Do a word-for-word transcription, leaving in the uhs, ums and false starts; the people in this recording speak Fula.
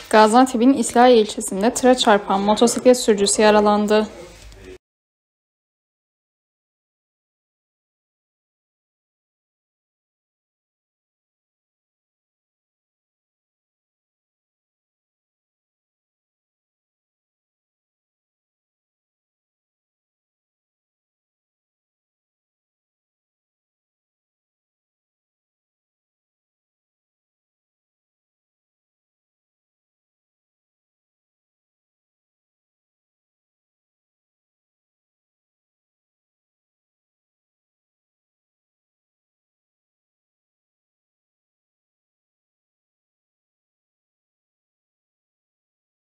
Gaziantep'in İslahiye ilçesinde tıra çarpan motosiklet sürücüsü yaralandı.